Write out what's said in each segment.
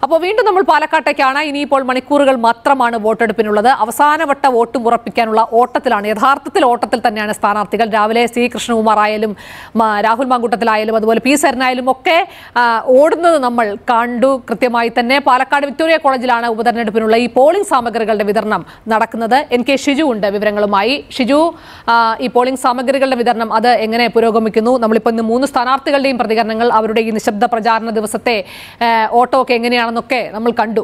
അപ്പോൾ വീണ്ടും നമ്മൾ പാലക്കാട്ടേക്കാണ്. ഇനിയിപ്പോൾ മണിക്കൂറുകൾ മാത്രമാണ് വോട്ടെടുപ്പിനുള്ളത്. അവസാനവട്ട വോട്ടും ഉറപ്പിക്കാനുള്ള ഓട്ടത്തിലാണ്. യഥാർത്ഥത്തിൽ ഓട്ടത്തിൽ തന്നെയാണ് സ്ഥാനാർത്ഥികൾ. രാവിലെ സി കൃഷ്ണകുമാർ ആയാലും രാഹുൽ മാങ്കൂട്ടത്തിലായാലും അതുപോലെ പി സരനായാലും ഒക്കെ ഓടുന്നത് നമ്മൾ കണ്ടു. കൃത്യമായി തന്നെ പാലക്കാട് വിക്ടോറിയ കോളേജിലാണ് ഉപതെരഞ്ഞെടുപ്പിനുള്ള ഈ പോളിംഗ് സാമഗ്രികളുടെ വിതരണം നടക്കുന്നത്. NK ഷിജു ഉണ്ട് വിവരങ്ങളുമായി. ഷിജു, ഈ പോളിംഗ് സാമഗ്രികളുടെ വിതരണം അത് എങ്ങനെ പുരോഗമിക്കുന്നു? നമ്മളിപ്പോൾ ഇന്ന് 3 സ്ഥാനാർത്ഥികളുടെയും പ്രതികരണങ്ങൾ, അവരുടെ ഈ നിശബ്ദ പ്രചാരണ ദിവസത്തെ ഓട്ടോ ഒക്കെ എങ്ങനെയാണെന്നൊക്കെ നമ്മൾ കണ്ടു.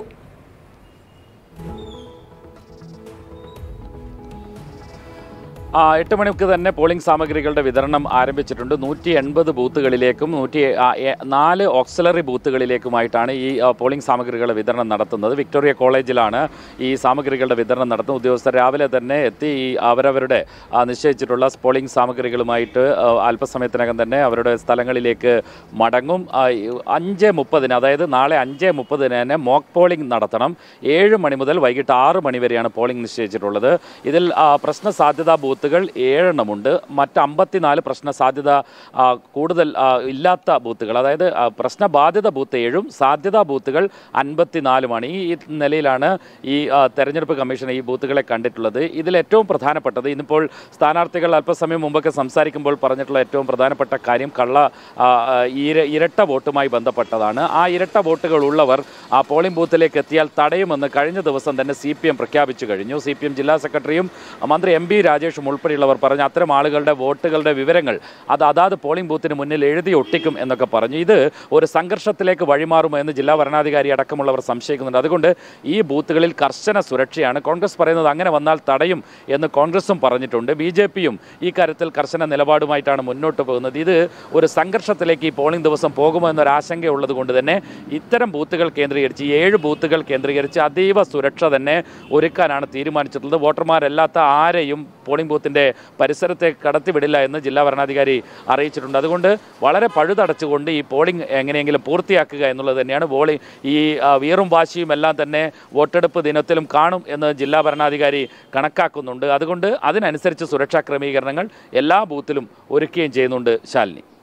8 മണിക്ക് തന്നെ പോളിംഗ് സാമഗ്രികളുടെ വിതരണം ആരംഭിച്ചിട്ടുണ്ട്. 180 ബൂത്തുകളിലേക്കും 104 ഓക്സിലറി ബൂത്തുകളിലേക്കുമായിട്ടാണ് ഈ പോളിംഗ് സാമഗ്രികളുടെ വിതരണം നടത്തുന്നത്. വിക്ടോറിയ കോളേജിലാണ് ഈ സാമഗ്രികളുടെ വിതരണം നടത്തുന്നത്. ഉദ്യോഗസ്ഥർ രാവിലെ തന്നെ എത്തി ഈ അവരവരുടെ നിശ്ചയിച്ചിട്ടുള്ള പോളിംഗ് സാമഗ്രികളുമായിട്ട് അല്പസമയത്തിനകം തന്നെ അവരുടെ സ്ഥലങ്ങളിലേക്ക് മടങ്ങും. 5:30 അതായത് നാളെ 5:30 തന്നെ മോക്ക് പോളിംഗ് നടത്തണം. 7 മണി മുതൽ വൈകിട്ട് 6 മണി വരെയാണ് പോളിംഗ് നിശ്ചയിച്ചിട്ടുള്ളത്. ഇതിൽ പ്രശ്ന സാധ്യതാ ബൂത്തുകൾ 7 എണ്ണമുണ്ട്. മറ്റ് 54 പ്രശ്ന സാധ്യത കൂടുതൽ ഇല്ലാത്ത ബൂത്തുകൾ, അതായത് പ്രശ്നബാധിത ബൂത്ത് 7ഉം സാധ്യതാ ബൂത്തുകൾ 54മാണ്. ഈ നിലയിലാണ് ഈ തെരഞ്ഞെടുപ്പ് കമ്മീഷൻ ഈ ബൂത്തുകളെ കണ്ടിട്ടുള്ളത്. ഇതിൽ ഏറ്റവും പ്രധാനപ്പെട്ടത്, ഇന്നിപ്പോൾ സ്ഥാനാർത്ഥികൾ അല്പസമയം മുമ്പൊക്കെ സംസാരിക്കുമ്പോൾ പറഞ്ഞിട്ടുള്ള ഏറ്റവും പ്രധാനപ്പെട്ട കാര്യം ഇരട്ട വോട്ടുമായി ബന്ധപ്പെട്ടതാണ്. ആ ഇരട്ട വോട്ടുകൾ ഉള്ളവർ ആ പോളിംഗ് ബൂത്തിലേക്ക് എത്തിയാൽ തടയുമെന്ന് കഴിഞ്ഞ ദിവസം തന്നെ CPM പ്രഖ്യാപിച്ചു കഴിഞ്ഞു. CPM ജില്ലാ സെക്രട്ടറിയും മന്ത്രി MB രാജേഷും ഉൾപ്പെടെയുള്ളവർ പറഞ്ഞു അത്തരം ആളുകളുടെ വോട്ടുകളുടെ വിവരങ്ങൾ അതാത് പോളിംഗ് ബൂത്തിന് മുന്നിൽ എഴുതി ഒട്ടിക്കും എന്നൊക്കെ പറഞ്ഞു. ഇത് ഒരു സംഘർഷത്തിലേക്ക് വഴിമാറുമോ എന്ന് ജില്ലാ വരണാധികാരി അടക്കമുള്ളവർ സംശയിക്കുന്നുണ്ട്. അതുകൊണ്ട് ഈ ബൂത്തുകളിൽ കർശന സുരക്ഷയാണ്. കോൺഗ്രസ് പറയുന്നത് അങ്ങനെ വന്നാൽ തടയും എന്ന് കോൺഗ്രസും പറഞ്ഞിട്ടുണ്ട്. BJPയും ഈ കാര്യത്തിൽ കർശന നിലപാടുമായിട്ടാണ് മുന്നോട്ട് പോകുന്നത്. ഇത് ഒരു സംഘർഷത്തിലേക്ക് ഈ പോളിംഗ് ദിവസം പോകുമോ എന്നൊരാശങ്കയുള്ളത് കൊണ്ട് തന്നെ ഇത്തരം ബൂത്തുകൾ കേന്ദ്രീകരിച്ച് 7 ബൂത്തുകൾ കേന്ദ്രീകരിച്ച് അതീവ സുരക്ഷ തന്നെ ഒരുക്കാനാണ് തീരുമാനിച്ചിട്ടുള്ളത്. വോട്ടർമാരല്ലാത്ത ആരെയും പോളിംഗ് ബൂത്തിൻ്റെ പരിസരത്തേക്ക് കടത്തിവിടില്ല എന്ന് ജില്ലാ വരണാധികാരി അറിയിച്ചിട്ടുണ്ട്. അതുകൊണ്ട് വളരെ പഴുതടച്ചുകൊണ്ട് ഈ പോളിംഗ് എങ്ങനെയെങ്കിലും പൂർത്തിയാക്കുക എന്നുള്ളത് തന്നെയാണ്. ഈ വീറും വാശിയും എല്ലാം തന്നെ വോട്ടെടുപ്പ് ദിനത്തിലും കാണും എന്ന് ജില്ലാ വരണാധികാരി കണക്കാക്കുന്നുണ്ട്. അതുകൊണ്ട് അതിനനുസരിച്ച് സുരക്ഷാ ക്രമീകരണങ്ങൾ എല്ലാ ബൂത്തിലും ഒരുക്കുകയും ചെയ്യുന്നുണ്ട്. ശാലിനി.